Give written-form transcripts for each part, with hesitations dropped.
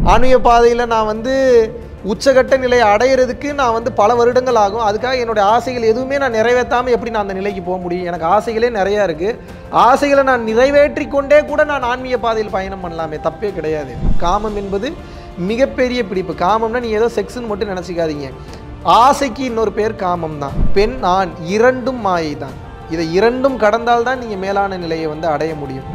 ஆன்மீக பாதையில் நான் வந்து உச்சகட்ட நிலையை அடையிறதுக்கு நான் வந்து பல வருடங்கள் ஆகும். அதுக்காக என்னுடைய ஆசைகள் எதுவுமே நான் நிறைவேற்றாமல் எப்படி நான் அந்த நிலைக்கு போக முடியும்? எனக்கு ஆசைகளே நிறையா இருக்குது. ஆசைகளை நான் நிறைவேற்றி கொண்டே கூட நான் ஆன்மீக பாதையில் பயணம் பண்ணலாமே, தப்பே கிடையாது. காமம் என்பது மிகப்பெரிய பிடிப்பு. காமம்னா நீ ஏதோ செக்ஸ்ன்னு மட்டும் நினச்சிக்காதீங்க. ஆசைக்கு இன்னொரு பேர் காமம் தான். பெண் ஆண் இரண்டும் மாயை தான். இதை இரண்டும் கடந்தால்தான் நீங்கள் மேலான நிலையை வந்து அடைய முடியும்.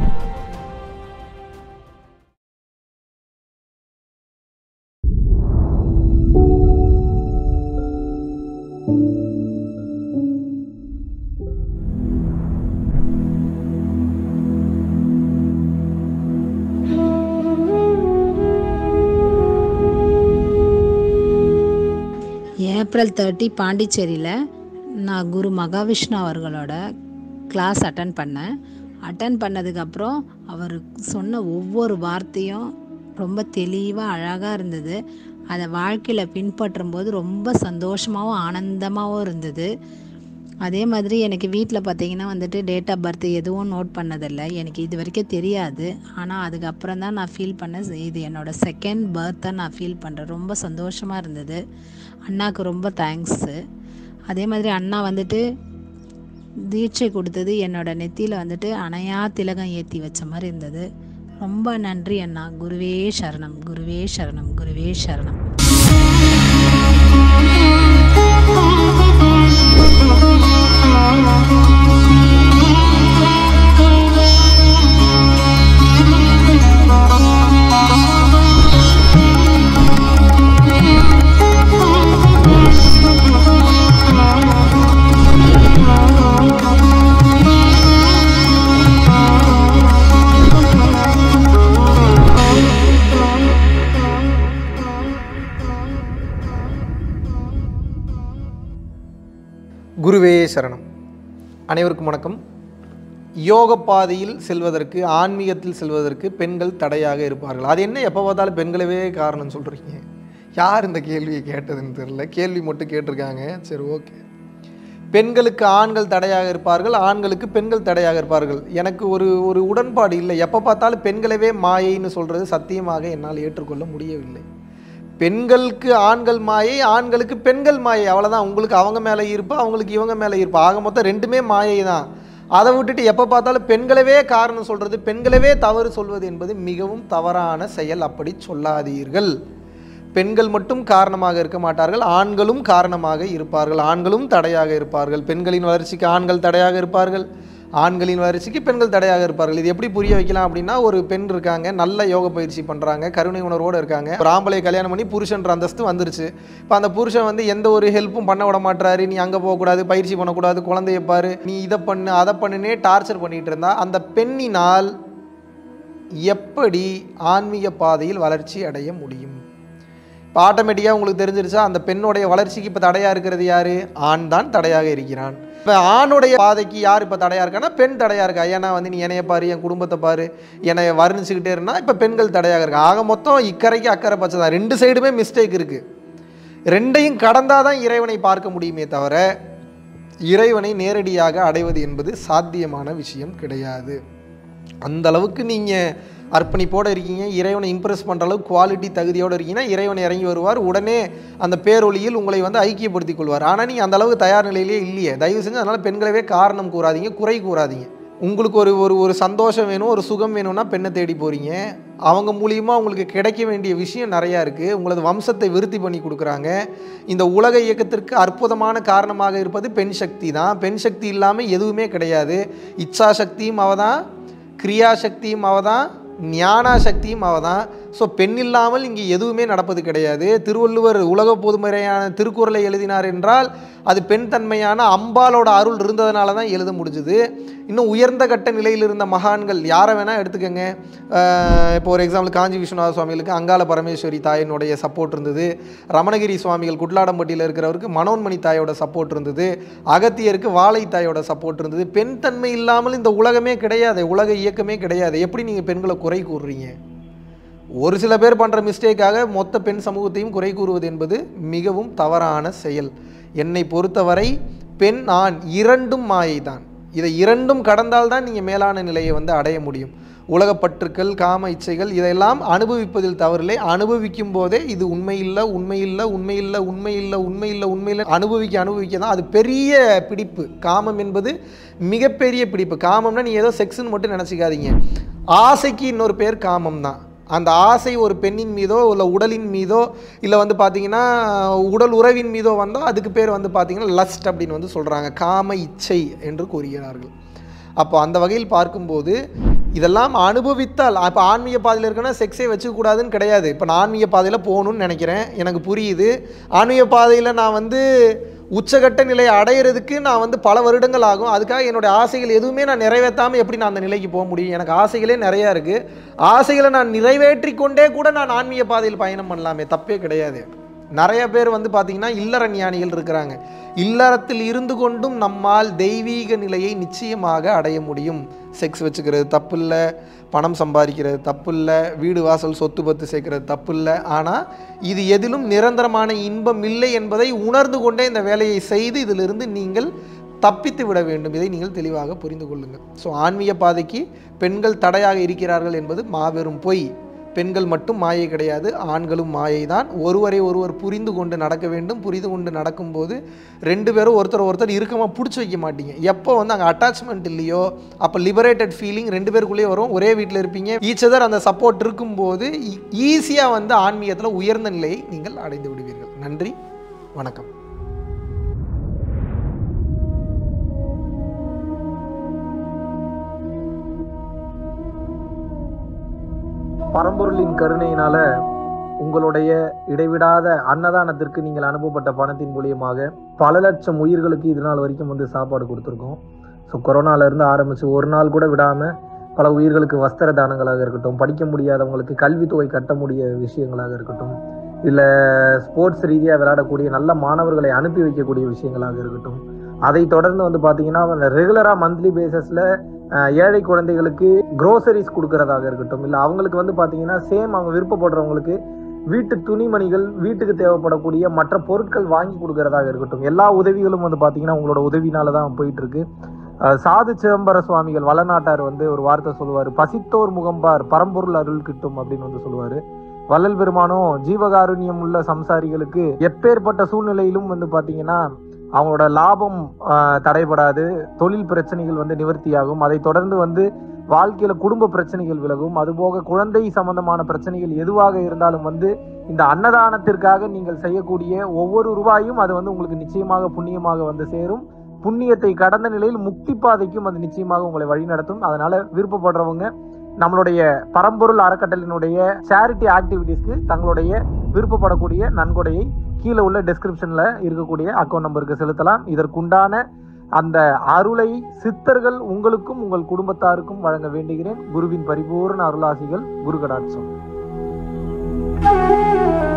ஏப்ரல் 30 பாண்டிச்சேரியில் நான் குரு மகாவிஷ்ணு அவர்களோட கிளாஸ் அட்டன் பண்ணதுக்கப்புறம் அவர் சொன்ன ஒவ்வொரு வார்த்தையும் ரொம்ப தெளிவாக அழகாக இருந்தது. அதை வாழ்க்கையில் பின்பற்றும் போது ரொம்ப சந்தோஷமாகவும் ஆனந்தமாகவும் இருந்தது. அதே மாதிரி எனக்கு வீட்டில் பார்த்திங்கன்னா வந்துட்டு டேட் ஆஃப் பர்த் எதுவும் நோட் பண்ணதில்லை, எனக்கு இது வரைக்கும் தெரியாது. ஆனால் அதுக்கப்புறம் தான் நான் ஃபீல் பண்ணேன், இது என்னோடய செகண்ட் பர்த்தை நான் ஃபீல் பண்ணுறேன். ரொம்ப சந்தோஷமாக இருந்தது. அண்ணாவுக்கு ரொம்ப தேங்க்ஸு. அதே மாதிரி அண்ணா வந்துட்டு தீட்சை கொடுத்தது என்னோடய நெத்தியில் வந்துட்டு அணையா திலகம் ஏற்றி வச்ச மாதிரி இருந்தது. ரொம்ப நன்றி அண்ணா. குருவே சரணம், குருவே சரணம், குருவே சரணம். குருவே சரணம். அனைவருக்கும் வணக்கம். யோக பாதையில் செல்வதற்கு, ஆன்மீகத்தில் செல்வதற்கு பெண்கள் தடையாக இருப்பார்கள். அது என்ன எப்போ பார்த்தாலும் பெண்களவே காரணம்னு சொல்கிறீங்க? யார் இந்த கேள்வியை கேட்டதுன்னு தெரியல. கேள்வி மட்டும் கேட்டிருக்காங்க. சரி, ஓகே. பெண்களுக்கு ஆண்கள் தடையாக இருப்பார்கள், ஆண்களுக்கு பெண்கள் தடையாக இருப்பார்கள். எனக்கு ஒரு உடன்பாடு இல்லை. எப்போ பார்த்தாலும் பெண்களவே மாயைன்னு சொல்கிறது சத்தியமாக என்னால் ஏற்றுக்கொள்ள முடியவில்லை. பெண்களுக்கு ஆண்கள் மாயை, ஆண்களுக்கு பெண்கள் மாயை, அவ்வளோதான். உங்களுக்கு அவங்க மேலே இருப்பா, அவங்களுக்கு இவங்க மேலே இருப்பா. ஆக மொத்தம் ரெண்டுமே மாயை தான். அதை விட்டுட்டு எப்போ பார்த்தாலும் பெண்களவே காரணம் சொல்கிறது, பெண்களவே தவறு சொல்வது என்பது மிகவும் தவறான செயல். அப்படி சொல்லாதீர்கள். பெண்கள் மட்டும் காரணமாக இருக்க மாட்டார்கள், ஆண்களும் காரணமாக இருப்பார்கள். ஆண்களும் தடையாக இருப்பார்கள். பெண்களின் வளர்ச்சிக்கு ஆண்கள் தடையாக இருப்பார்கள், ஆண்களின் வளர்ச்சிக்கு பெண்கள் தடையாக இருப்பார்கள். இது எப்படி புரிய வைக்கலாம் அப்படின்னா, ஒரு பெண் இருக்காங்க, நல்ல யோக பயிற்சி பண்ணுறாங்க, கருணை உணர்வோடு இருக்காங்க. ஒரு ஆம்பளையை கல்யாணம் பண்ணி புருஷன்ற அந்தஸ்து வந்துருச்சு. இப்போ அந்த புருஷன் வந்து எந்த ஒரு ஹெல்ப்பும் பண்ண விட மாட்டாரு. நீ அங்கே போகக்கூடாது, பயிற்சி பண்ணக்கூடாது, குழந்தைய பாரு, நீ இதை பண்ணு அதை பண்ணுன்னே டார்ச்சர் பண்ணிகிட்டு இருந்தா அந்த பெண்ணினால் எப்படி ஆன்மீக பாதையில் வளர்ச்சி அடைய முடியும்? இப்போ ஆட்டோமேட்டிக்காக உங்களுக்கு தெரிஞ்சிருச்சா, அந்த பெண்ணுடைய வளர்ச்சிக்கு இப்போ தடையாக இருக்கிறது யார்? ஆண் தான் தடையாக இருக்கிறான். இப்போ ஆணுடைய பாதைக்கு யார் இப்போ தடையாக இருக்கான்னா, பெண் தடையாக இருக்கா. ஏன்னா வந்து நீ என்னைய பாரு, என் குடும்பத்தை பாரு, என்னை வர்ணிச்சுக்கிட்டே இருந்தால் இப்போ பெண்கள் தடையாக இருக்கா. ஆக மொத்தம் இக்கரைக்கு அக்கறை பச்சை தான். ரெண்டு சைடுமே மிஸ்டேக் இருக்குது. ரெண்டையும் கடந்தால் தான் இறைவனை பார்க்க முடியுமே தவிர இறைவனை நேரடியாக அடைவது என்பது சாத்தியமான விஷயம் கிடையாது. அந்த அளவுக்கு நீங்கள் அர்ப்பணிப்போடு இருக்கீங்க, இறைவனை இம்ப்ரெஸ் பண்ணுற அளவுக்கு குவாலிட்டி தகுதியோடு இருக்கீங்கன்னா இறைவனை இறங்கி வருவார். உடனே அந்த பேரொழியில் உங்களை வந்து ஐக்கியப்படுத்திக் கொள்வார். ஆனால் நீங்கள் அந்த அளவுக்கு தயார் நிலையிலே இல்லையே. தயவு செஞ்சு அதனால் பெண்களவே காரணம் கூறாதீங்க, குறை கூறாதீங்க. உங்களுக்கு ஒரு சந்தோஷம் வேணும், ஒரு சுகம் வேணும்னா பெண்ணை தேடி போகிறீங்க. அவங்க மூலியமாக உங்களுக்கு கிடைக்க வேண்டிய விஷயம் நிறையா இருக்குது. உங்களது வம்சத்தை விருத்தி பண்ணி கொடுக்குறாங்க. இந்த உலக இயக்கத்திற்கு அற்புதமான காரணமாக இருப்பது பெண் சக்தி தான். பெண் சக்தி இல்லாமல் எதுவுமே கிடையாது. இச்சா சக்தியும் அவ தான், கிரியா சக்தியும் அவ தான், ஞானா சக்தியும் அவ தான். ஸோ பெண் இல்லாமல் இங்கே எதுவுமே நடப்பது கிடையாது. திருவள்ளுவர் உலக பொதுமறையான திருக்குறளை எழுதினார் என்றால் அது பெண் தன்மையான அம்பாலோட அருள் இருந்ததுனால தான் எழுத முடிஞ்சுது. இன்னும் உயர்ந்த கட்ட நிலையில் இருந்த மகான்கள் யாரை வேணால் எடுத்துக்கோங்க. இப்போ ஒரு எக்ஸாம்பிள் காஞ்சி விஸ்வநாத சுவாமிகளுக்கு அங்காள பரமேஸ்வரி தாயினுடைய சப்போர்ட் இருந்தது. ரமணகிரி சுவாமிகள் குட்லாடம்பட்டியில் இருக்கிறவருக்கு மனோன்மணி தாயோட சப்போர்ட் இருந்தது. அகத்தியருக்கு வாழை தாயோட சப்போர்ட் இருந்தது. பெண் தன்மை இல்லாமல் இந்த உலகமே கிடையாது, உலக இயக்கமே கிடையாது. எப்படி நீங்கள் பெண்களை குறை கூறுறீங்க? ஒரு சில பேர் பண்ணுற மிஸ்டேக்காக மொத்த பெண் சமூகத்தையும் குறை கூறுவது என்பது மிகவும் தவறான செயல். என்னை பொறுத்தவரை பெண் ஆண் இரண்டும் மாயை தான். இதை இரண்டும் கடந்தால்தான் நீங்கள் மேலான நிலையை வந்து அடைய முடியும். உலகப்பற்றுக்கள், காம இச்சைகள் இதெல்லாம் அனுபவிப்பதில் தவறில்லை. அனுபவிக்கும் போதே இது உண்மையில்லை, உண்மையில்லை, உண்மையில்லை, உண்மையில்லை, உண்மையில்லை, உண்மையில்லை அனுபவிக்க தான் அது பெரிய பிடிப்பு. காமம் என்பது மிகப்பெரிய பிடிப்பு. காமம்னா நீ ஏதோ செக்ஸ்ன்னு மட்டும் நினச்சிக்காதீங்க. ஆசைக்கு இன்னொரு பேர் காமம் தான். அந்த ஆசை ஒரு பெண்ணின் மீதோ இல்லை உடலின் மீதோ இல்லை வந்து பார்த்திங்கன்னா உடல் உறவின் மீதோ வந்தால் அதுக்கு பேர் வந்து பார்த்திங்கன்னா லஸ்ட் அப்படின்னு வந்து சொல்கிறாங்க. காம இச்சை என்று கூறுகிறார்கள். அப்போ அந்த வகையில் பார்க்கும்போது இதெல்லாம் அனுபவித்தால், இப்போ ஆன்மீக பாதையில் இருக்குன்னா செக்ஸே வச்சுக்கூடாதுன்னு கிடையாது. இப்போ நான் ஆன்மீக பாதையில் போகணுன்னு நினைக்கிறேன், எனக்கு புரியுது. ஆன்மீக பாதையில் நான் வந்து உச்சகட்ட நிலையை அடையிறதுக்கு நான் வந்து பல வருடங்கள் ஆகும். அதுக்காக என்னுடைய ஆசைகள் எதுவுமே நான் நிறைவேற்றாமல் எப்படி நான் அந்த நிலைக்கு போக முடியும்? எனக்கு ஆசைகளே நிறையா இருக்குது. ஆசைகளை நான் நிறைவேற்றி கொண்டே கூட நான் ஆன்மீக பாதையில் பயணம் பண்ணலாமே, தப்பே கிடையாது. நிறைய பேர் வந்து பார்த்திங்கன்னா இல்லற ஞானிகள் இருக்கிறாங்க. இல்லறத்தில் இருந்து கொண்டும் நம்மால் தெய்வீக நிலையை நிச்சயமாக அடைய முடியும். செக்ஸ் வச்சுக்கிறது தப்பு இல்லை, பணம் சம்பாதிக்கிறது தப்பு இல்லை, வீடு வாசல் சொத்து பத்து சேர்க்கறது தப்பு இல்லை. ஆனால் இது எதிலும் நிரந்தரமான இன்பம் இல்லை என்பதை உணர்ந்து கொண்டே இந்த வேலையை செய்து இதிலிருந்து நீங்கள் தப்பித்து விட வேண்டும். இதை நீங்கள் தெளிவாக புரிந்து கொள்ளுங்கள். ஸோ ஆன்மீக பாதைக்கு பெண்கள் தடையாக இருக்கிறார்கள் என்பது மாபெரும் பொய். பெண்கள் மட்டும் மாயை கிடையாது, ஆண்களும் மாயை தான். ஒருவரை ஒருவர் புரிந்து கொண்டு நடக்க வேண்டும். புரிந்து கொண்டு நடக்கும்போது ரெண்டு பேரும் ஒருத்தர் இறுக்கமாக பிடிச்சி வைக்க மாட்டீங்க. எப்போ வந்து அங்கே அட்டாச்மெண்ட் இல்லையோ அப்போ லிபரேட்டட் ஃபீலிங் ரெண்டு பேருக்குள்ளேயே வரும். ஒரே வீட்டில் இருப்பீங்க. ஈச் அதர் அந்த சப்போர்ட் இருக்கும்போது ஈஸியாக வந்து ஆன்மீகத்தில் உயர்ந்த நிலையை நீங்கள் அடைந்து விடுவீர்கள். நன்றி, வணக்கம். பரம்பொருளின் கருணையினால உங்களுடைய இடைவிடாத அன்னதானத்திற்கு நீங்கள் அனுப்பப்பட்ட பணத்தின் மூலியமாக பல லட்சம் உயிர்களுக்கு இது நாள் வரைக்கும் வந்து சாப்பாடு கொடுத்துருக்கோம். ஸோ கொரோனாலேருந்து ஆரம்பித்து ஒரு நாள் கூட விடாமல் பல உயிர்களுக்கு வஸ்திர தானங்களாக இருக்கட்டும், படிக்க முடியாதவங்களுக்கு கல்வித்தொகை கட்ட முடிய விஷயங்களாக இருக்கட்டும், இல்லை ஸ்போர்ட்ஸ் ரீதியாக விளையாடக்கூடிய நல்ல மாணவர்களை அனுப்பி வைக்கக்கூடிய விஷயங்களாக இருக்கட்டும், அதை தொடர்ந்து வந்து பார்த்தீங்கன்னா ரெகுலராக மந்த்லி பேசிஸில் ஏழை குழந்தைகளுக்கு க்ரோசரிஸ் கொடுக்கறதாக இருக்கட்டும், இல்லை அவங்களுக்கு வந்து பார்த்தீங்கன்னா சேம் அவங்க விருப்பப்படுறவங்களுக்கு வீட்டு துணிமணிகள், வீட்டுக்கு தேவைப்படக்கூடிய மற்ற பொருட்கள் வாங்கி கொடுக்கறதாக இருக்கட்டும், எல்லா உதவிகளும் வந்து பார்த்தீங்கன்னா உங்களோட உதவினால தான் போயிட்டு இருக்கு. சாது சிதம்பர சுவாமிகள் வளநாட்டார் வந்து ஒரு வார்த்தை சொல்லுவார், பசித்தோர் முகம்பார் பரம்பொருள் அருள் கிட்டும் அப்படின்னு வந்து சொல்லுவார். வள்ளல் பெருமானும் ஜீவகாருண்யம் உள்ள சம்சாரிகளுக்கு எப்பேற்பட்ட சூழ்நிலையிலும் வந்து பார்த்தீங்கன்னா அவங்களோட லாபம் தடைபடாது, தொழில் பிரச்சனைகள் வந்து நிவர்த்தியாகும், அதை தொடர்ந்து வந்து வாழ்க்கையில குடும்ப பிரச்சனைகள் விலகும், அதுபோக குழந்தை சம்பந்தமான பிரச்சனைகள் எதுவாக இருந்தாலும் வந்து இந்த அன்னதானத்திற்காக நீங்கள் செய்யக்கூடிய ஒவ்வொரு ரூபாயும் அது வந்து உங்களுக்கு நிச்சயமாக புண்ணியமாக வந்து சேரும். புண்ணியத்தை கடந்த நிலையில் முக்தி பாதைக்கும் அது நிச்சயமாக உங்களை வழிநடத்தும். அதனால விருப்பப்படுறவங்க நம்மளுடைய பரம்பொருள் அறக்கட்டளையினுடைய சேரிட்டி ஆக்டிவிட்டீஸ்க்கு தங்களுடைய விருப்பப்படக்கூடிய நன்கொடையை கீழே உள்ள டெஸ்கிரிப்ஷன்ல இருக்கக்கூடிய அக்கௌண்ட் நம்பருக்கு செலுத்தலாம். இதற்குண்டான அந்த அருளை சித்தர்கள் உங்களுக்கும் உங்கள் குடும்பத்தாருக்கும் வழங்க வேண்டுகிறேன். குருவின் பரிபூர்ண அருளாசிகள். குரு கடாட்சம்.